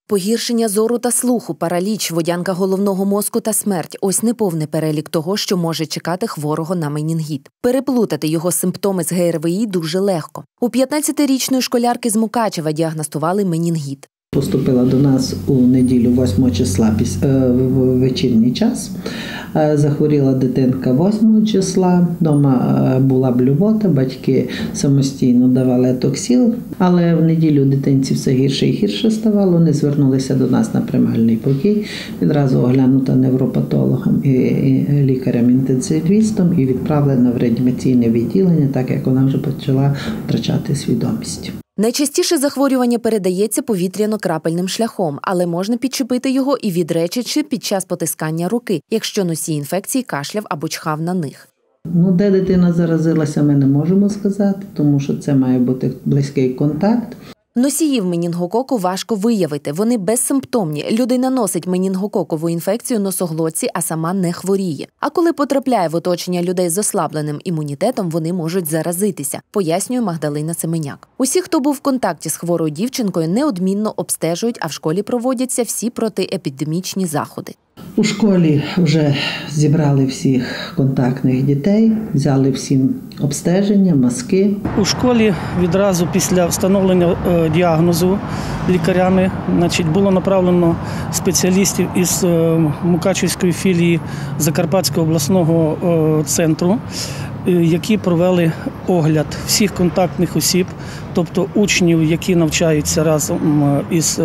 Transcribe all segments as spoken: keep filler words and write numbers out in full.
Погіршення зору та слуху, параліч, водянка головного мозку та смерть – ось неповний перелік того, що може чекати хворого на менінгіт. Переплутати його симптоми з ге ер ве і дуже легко. У п'ятнадцятирічної школярки з Мукачева діагностували менінгіт. Поступила до нас у неділю восьмого числа в вечірній час. Захворіла дитинка восьмого числа, вдома була блювота, батьки самостійно давали атоксіл, але в неділю дитинці все гірше і гірше ставало. Вони звернулися до нас на приймальний покій, відразу оглянута невропатологом і лікарем-інтенсивістом і відправлена в реанімаційне відділення, так як вона вже почала втрачати свідомість. Найчастіше захворювання передається повітряно-крапельним шляхом, але можна підчепити його і від речі чи під час потискання руки, якщо носій інфекції кашляв або чхав на них. Ну, де дитина заразилася, ми не можемо сказати, тому що це має бути близький контакт. Носіїв менінгококу важко виявити, вони безсимптомні. Людина носить менінгококову інфекцію носоглотці, а сама не хворіє. А коли потрапляє в оточення людей з ослабленим імунітетом, вони можуть заразитися, пояснює Магдалина Семеняк. Усі, хто був в контакті з хворою дівчинкою, неодмінно обстежують, а в школі проводяться всі протиепідемічні заходи. У школі вже зібрали всіх контактних дітей, взяли всім обстеження, маски. У школі відразу після встановлення діагнозу лікарями, значить, було направлено спеціалістів із Мукачівської філії Закарпатського обласного центру, які провели огляд всіх контактних осіб, тобто учнів, які навчаються разом із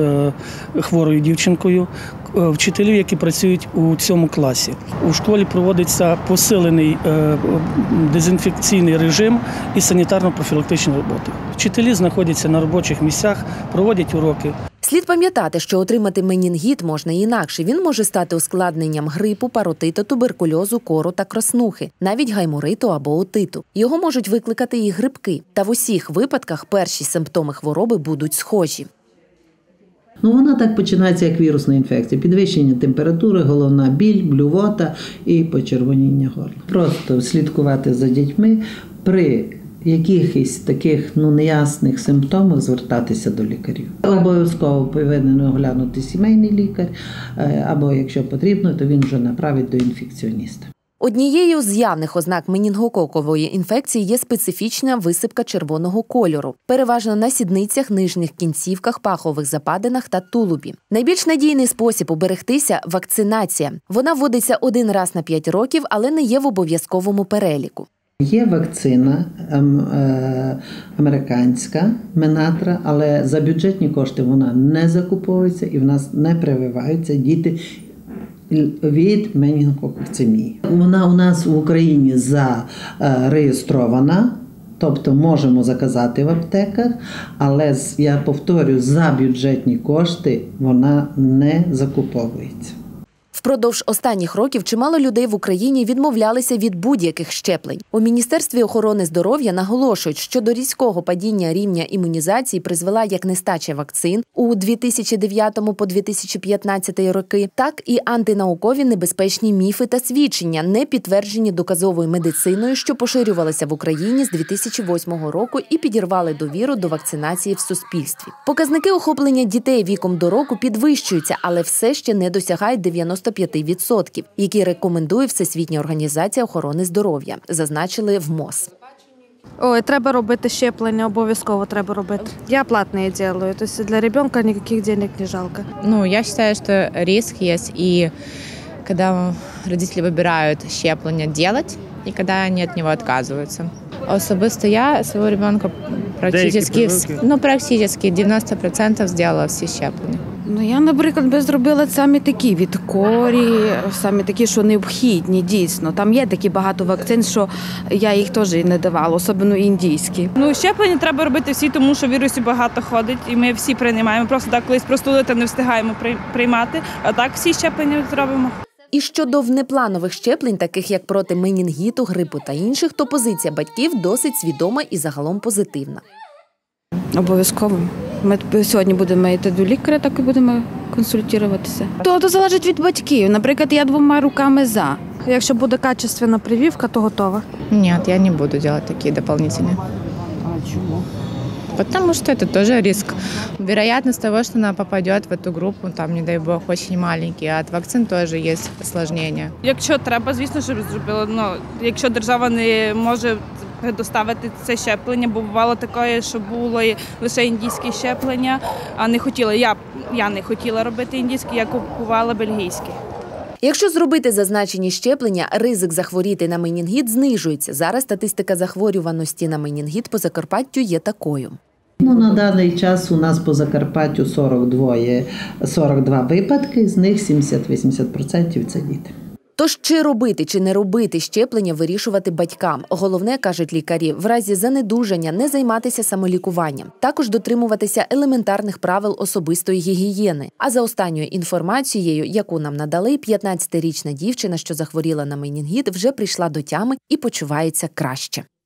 хворою дівчинкою, вчителів, які працюють у цьому класі. У школі проводиться посилений дезінфекційний режим і санітарно-профілактичні роботи. Вчителі знаходяться на робочих місцях, проводять уроки. Слід пам'ятати, що отримати менінгіт можна і інакше. Він може стати ускладненням грипу, паротиту, туберкульозу, кору та краснухи, навіть гаймориту або отиту. Його можуть викликати і грибки. Та в усіх випадках перші симптоми хвороби будуть схожі. Ну, вона так починається, як вірусна інфекція. Підвищення температури, головна біль, блювота і почервоніння горла. Просто слідкувати за дітьми, при якихось таких ну, неясних симптомах звертатися до лікарів. Обов'язково повинен оглянути сімейний лікар, або, якщо потрібно, то він вже направить до інфекціоніста. Однією з явних ознак менінгококової інфекції є специфічна висипка червоного кольору, переважно на сідницях, нижніх кінцівках, пахових западинах та тулубі. Найбільш надійний спосіб уберегтися – вакцинація. Вона вводиться один раз на п'ять років, але не є в обов'язковому переліку. Є вакцина американська, Менатра, але за бюджетні кошти вона не закуповується і в нас не прививаються діти від менінгококцемії. Вона у нас в Україні зареєстрована, тобто можемо заказати в аптеках, але, я повторю, за бюджетні кошти вона не закуповується. Впродовж останніх років чимало людей в Україні відмовлялися від будь-яких щеплень. У Міністерстві охорони здоров'я наголошують, що до різкого падіння рівня імунізації призвела як нестача вакцин у дві тисячі дев'ятому по дві тисячі п'ятнадцятий роки, так і антинаукові небезпечні міфи та свідчення, не підтверджені доказовою медициною, що поширювалися в Україні з дві тисячі восьмого року і підірвали довіру до вакцинації в суспільстві. Показники охоплення дітей віком до року підвищуються, але все ще не досягають дев'яносто п'ять відсотків, які рекомендує Всесвітня організація охорони здоров'я, зазначили в МОЗ. Ой, треба робити щеплення, обов'язково треба робити. Я платне роблю, тобто для дитина ніяких грошей не жалко. Ну, я вважаю, що ризик є, і коли родители вибирають щеплення робити, і коли вони від нього відказуються. Особисто я свого дитинка практично, ну, практично дев'яносто відсотків зробила всі щеплення. Ну, я, наприклад, би зробила самі такі від корі, самі такі, що необхідні, дійсно. Там є такі багато вакцин, що я їх теж не давала, особливо індійські. Ну, щеплення треба робити всі, тому що вірусів багато ходить, і ми всі приймаємо. Просто так колись простудити не встигаємо приймати, а так всі щеплення зробимо. І щодо внепланових щеплень, таких як проти менінгіту, грипу та інших, то позиція батьків досить свідома і загалом позитивна. Обов'язково. Ми сьогодні будемо йти до лікаря, так і будемо консультуватися. То, то залежить від батьків. Наприклад, я двома руками за. Якщо буде качественна прививка, то готова. Ні, я не буду робити такі дополнительні. А чому? Потому что это тоже риск. Вероятность того, что она попадет в эту группу, там, не дай бог, очень маленький, а от вакцин тоже есть осложнения. Якщо треба, звісно, щоб зробили. Ну, якщо держава не може предоставити це щеплення, бо бувало таке, що було лише індійське щеплення, а не хотіла, я, я не хотіла робити індійське, я купувала бельгійське. Якщо зробити зазначені щеплення, ризик захворіти на менінгіт знижується. Зараз статистика захворюваності на менінгіт по Закарпаттю є такою. Ну, на даний час у нас по Закарпаттю сорок два, сорок два випадки, з них сімдесят-вісімдесят відсотків – це діти. Тож чи робити, чи не робити щеплення вирішувати батькам. Головне, кажуть лікарі, в разі занедужання не займатися самолікуванням. Також дотримуватися елементарних правил особистої гігієни. А за останньою інформацією, яку нам надали, п'ятнадцятирічна дівчина, що захворіла на менінгіт, вже прийшла до тями і почувається краще.